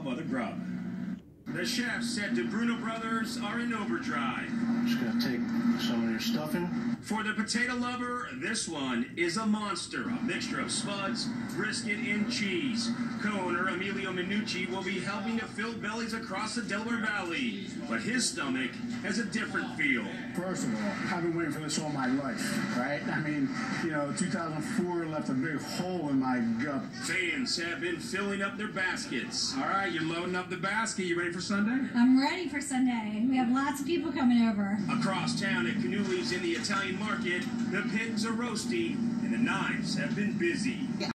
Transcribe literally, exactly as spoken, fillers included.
of other grub. The chefs at De Bruno Brothers are in overdrive. Just gonna take some of your stuffing. For the potato lover, this one is a monster, a mixture of spuds, brisket, and cheese. Co-owner Emilio Minucci will be helping to fill bellies across the Delaware Valley, but his stomach has a different feel. First of all, I've been waiting for this all my life, right? I mean, you know, two thousand four left a big hole in my gut. Fans have been filling up their baskets. All right, you're loading up the basket. You ready for Sunday? I'm ready for Sunday. We have lots of people coming over. Across town at Cannuli's in the Italian market, the pigs are roasting and the knives have been busy.